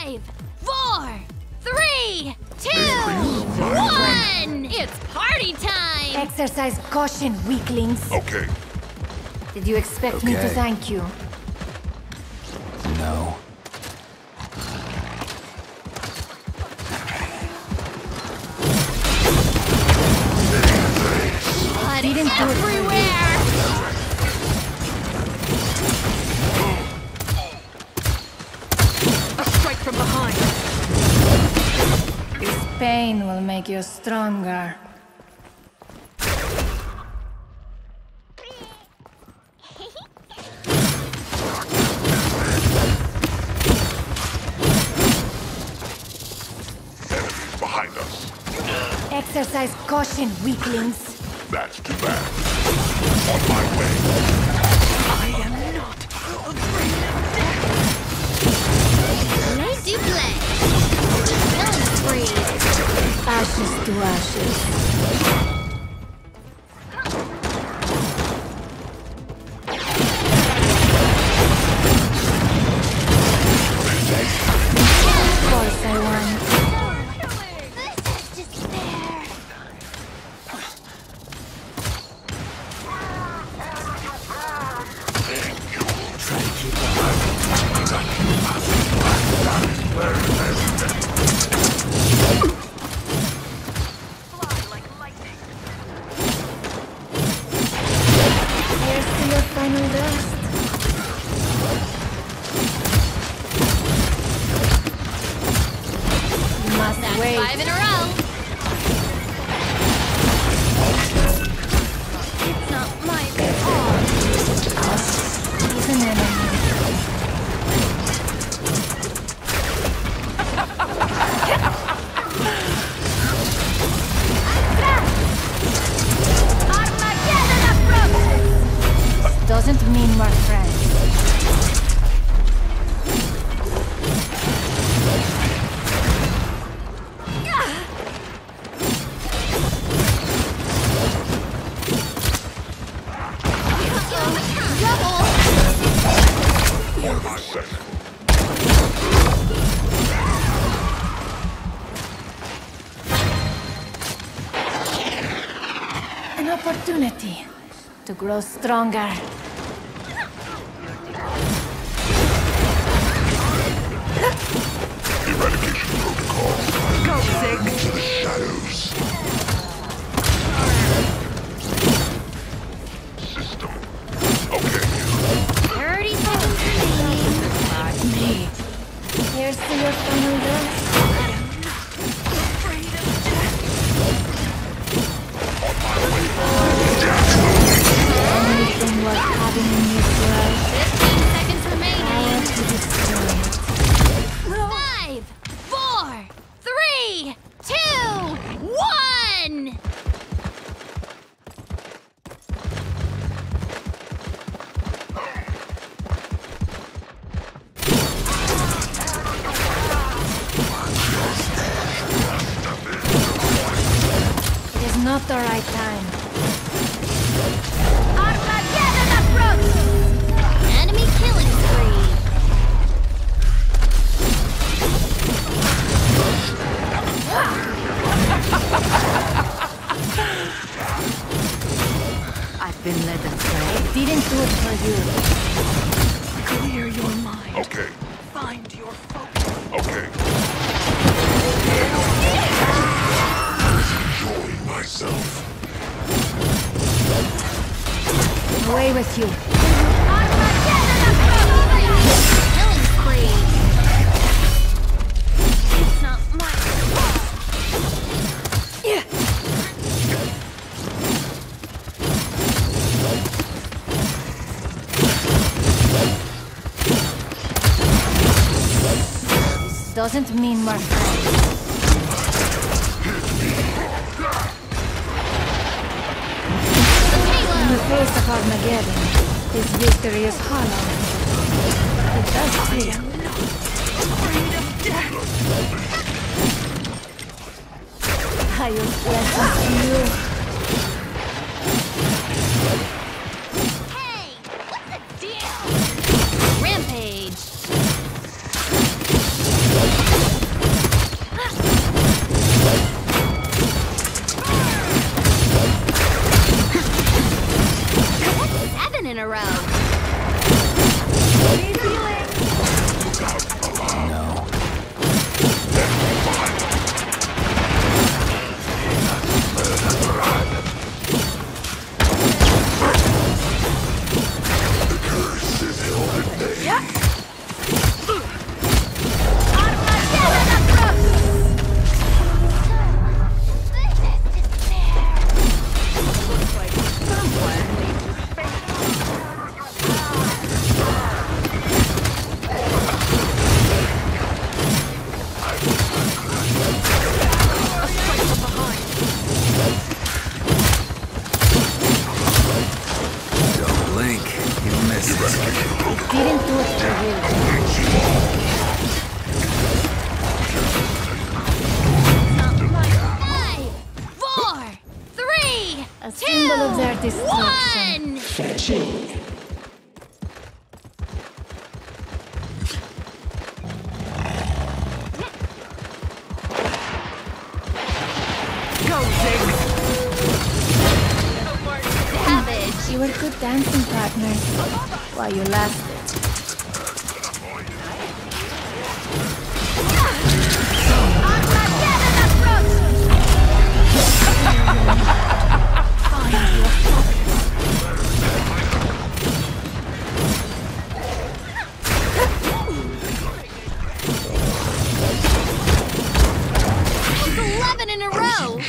5, 4, 3, 2, 1! It's party time! Exercise caution, weaklings. Okay. Did you expect me to Okay. thank you? No. Blood Didn't do it for you. everywhere! A strike from behind. This pain will make you stronger. Enemies behind us. Exercise caution, weaklings. That's too bad. On my way. I am not afraid of death. Play do play. Killing spree. Ashes to ashes. Of course I won. This is just fair. Here's to your final dust. You must That's wait. 5 in a row. It's not my fault. He's an enemy. Armageddon approaches! Doesn't mean we're friends. Double! On my second. An opportunity to grow stronger. Eradication protocol. Go, Zig. To the shadows. System. Okay. 30 seconds remaining. Not me. Here's to your final dust. Afraid of death. Anything worth having in this world, 15 seconds I remaining. want to destroy it. 5, 4, 3, 2, 1! It is not the right time. Armageddon approaches! Enemy killing spree. I've been led astray. Didn't do it for you. Clear your mind. Okay. Find your focus. Okay. Enjoying myself. Away with you. Armageddon approaches! Killing spree. It's not my fault. Doesn't mean we're friends. In the face of Armageddon, his victory is hollow. It does feel. Afraid of death. I use lessons to you. Hey, what's the deal? Rampage. in a row. No. Don't blink, you'll miss it. Didn't do it for you. 5, 4, 3, A symbol of their destruction. 1. Go, Ziggs! Savage. You were good dancing partners while you lasted. That's 11 in a row.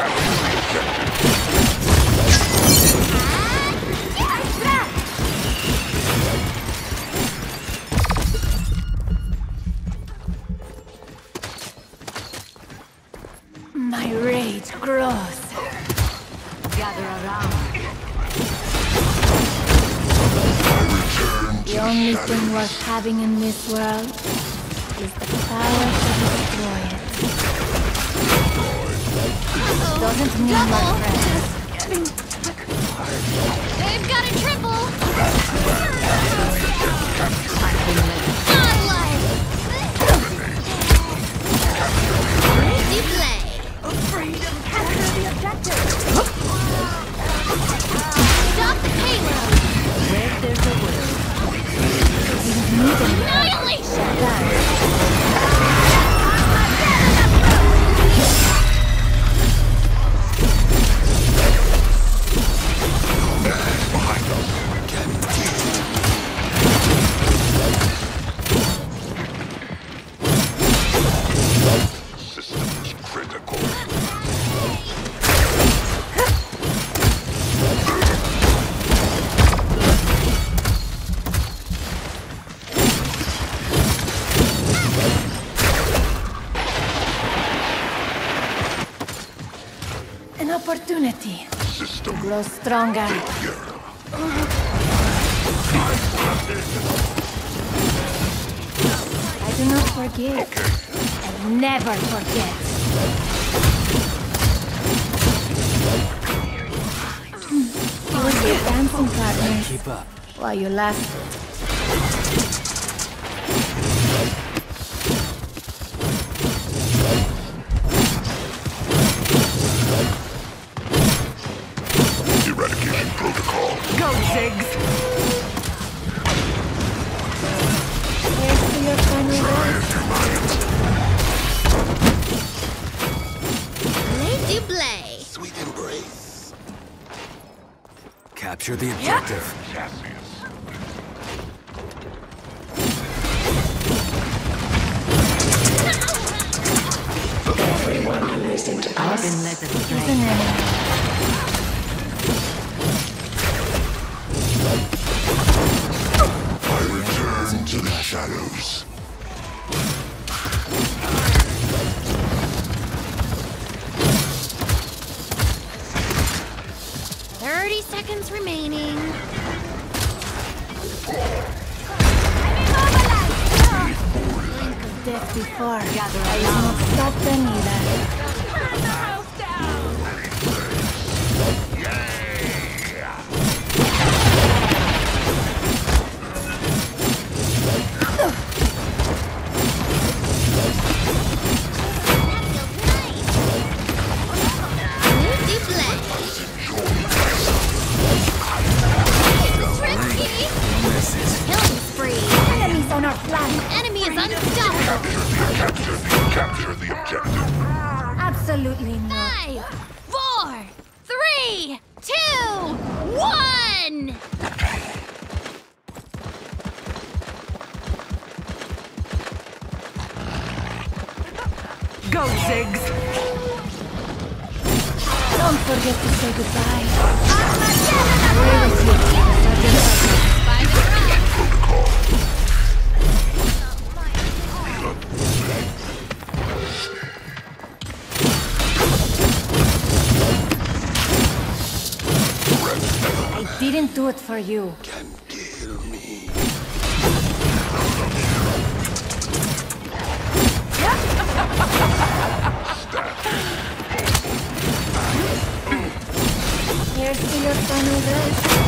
My rage grows. Gather around. The only thing worth having in this world is the power to destroy it. Doesn't mean my friends. They've got a triple. Godlike. Easy play. Stop the payload. Annihilation. Systems critical. An opportunity System to grow stronger. I do not forgive. I never forget. You were good dancing partners Keep up. while you lasted. eradication protocol. Go, Ziggs! Here's to your final words. Play to play. Sweet embrace. Capture the objective. Cassius. He's an enemy. I return to the shadows. 30 seconds remaining. Think of death before. I will not stop them either. Play to play. Go, Ziggs! Don't forget to say goodbye. Away with you, Sergeant I didn't do it for you. Can kill me. Here's to your final rest.